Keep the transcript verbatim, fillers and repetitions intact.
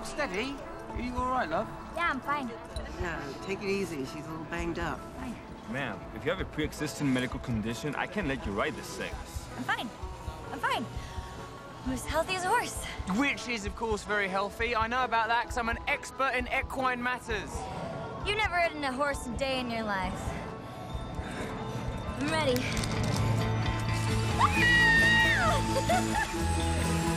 steady. Are you all right, love? Yeah, I'm fine. Yeah, take it easy. She's a little banged up. Fine. Ma'am, if you have a pre-existing medical condition, I can't let you ride this thing. I'm fine. I'm fine. I'm as healthy as a horse. Which is, of course, very healthy. I know about that because I'm an expert in equine matters. You've never ridden a horse a day in your life. I'm ready. Ah!